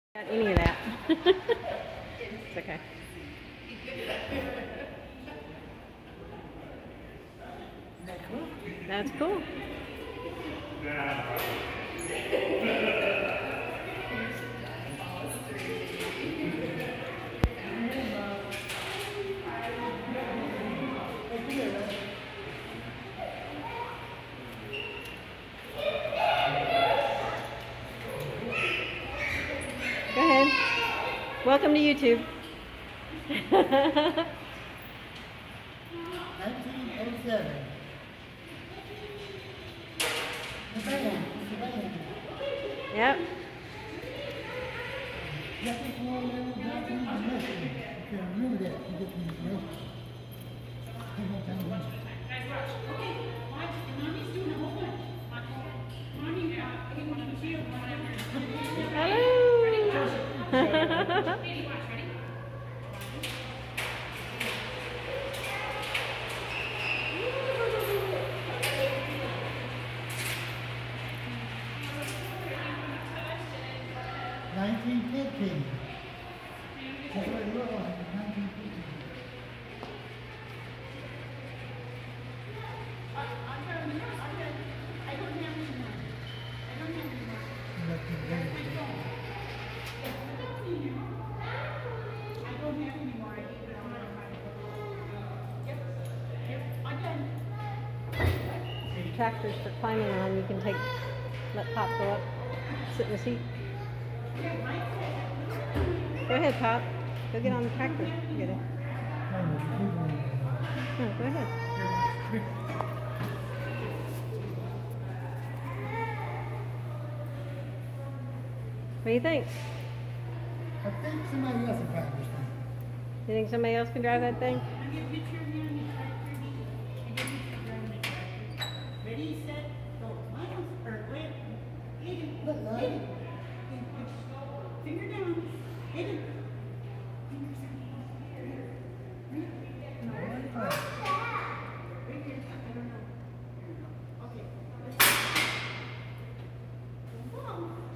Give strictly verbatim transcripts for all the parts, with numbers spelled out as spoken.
Got any of that. It's okay. That cool? That's cool. Go ahead. Welcome to YouTube. nineteen oh seven. The band. The band. Yep. Nothing more than nothing is missing. You can remember that. You get the information. One more time, one. Okay, watch. Mommy's doing a whole bunch. Mommy, uh, he wanted to see you. Hello. Ready, watch. Ready? nineteen fifty. That's what it looked like in nineteen fifty. I don't have any more. I don't have any more. Nothing very good. I don't have any more. I gave it all. Yep. Yep. I'm done. Tractors for climbing on. You can take, let Pop go up, sit in the seat. Go ahead, Pop. Go get on the tractor. Get it. No, go ahead. What do you think? I think somebody else will drive this thing. You think somebody else can drive that thing? I get a picture of you on the tractor. I get a picture of you on the tractor. Ready, set, go. Miles, or wait. Hit it. Look, Hit Lord. it. Finger down. Hit it. Fingers down. No, right here. Right here. I don't know. Here we go. Okay. Let's go. Whoa.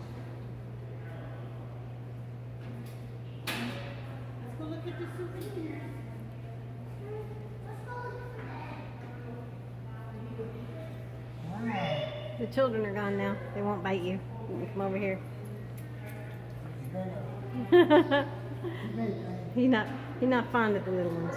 Let's go look at the souvenir. Wow. The children are gone now. They won't bite you. You can come over here. he's not. He's not fond of the little ones.